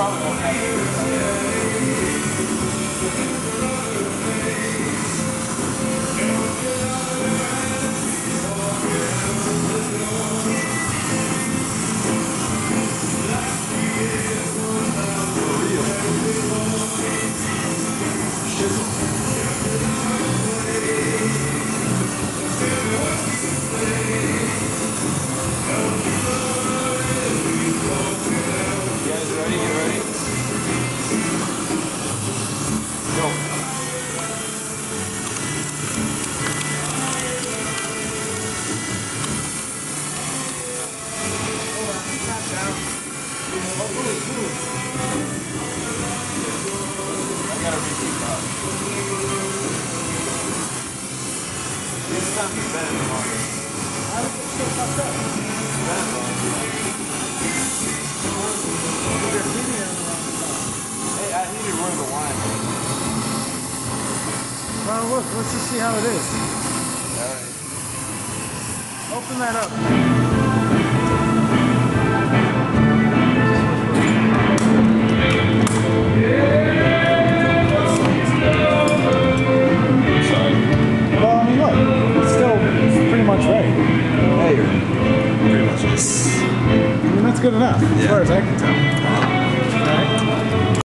probably won't have Well, look, let's just see how it is. Alright. Open that up. Sorry. Well, I mean, look, it's still pretty much ready. Hey, you're pretty much just... I mean, that's good enough, as far as I can tell.